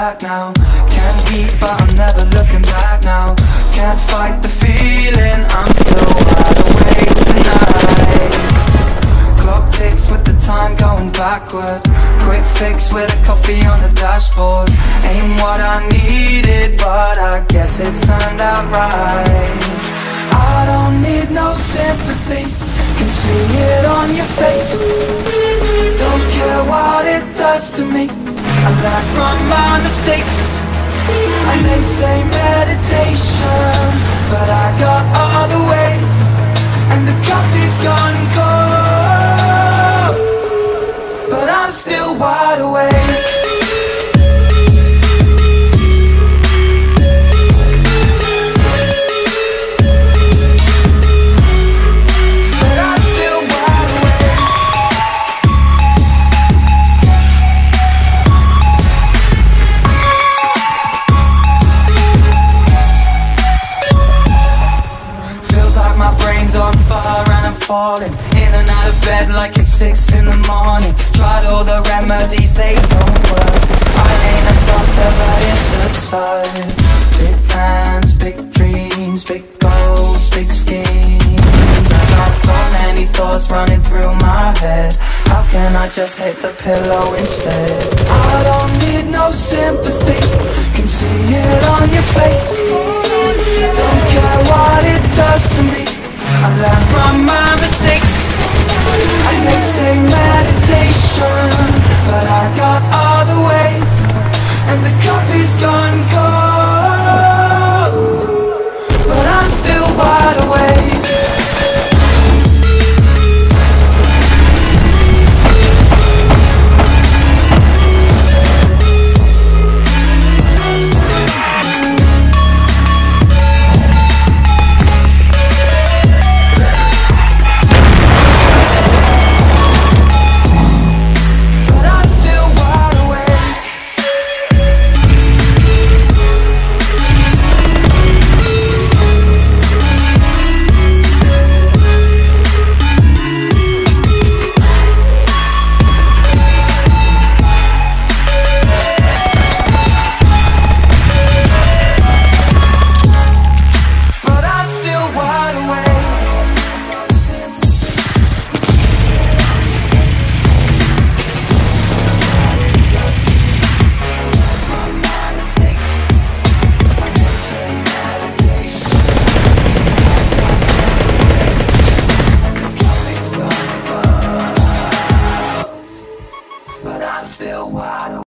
back now. Can't eat but I'm never looking back now. Can't fight the feeling, I'm still wide awake tonight. Clock ticks with the time going backward. Quick fix with a coffee on the dashboard. Ain't what I needed, but I guess it turned out right. I don't need no sympathy, can see it on your face. Don't care what it does to me, I learn from my mistakes. And they say meditation, but I got other ways. And the coffee's gone cold, but I'm still wide awake. Falling in and out of bed like it's 6 in the morning. Tried all the remedies, they don't work. I ain't a doctor but it's subsiding. Big plans, big dreams, big goals, big schemes. I got so many thoughts running through my head. How can I just hit the pillow instead? I don't need no sympathy,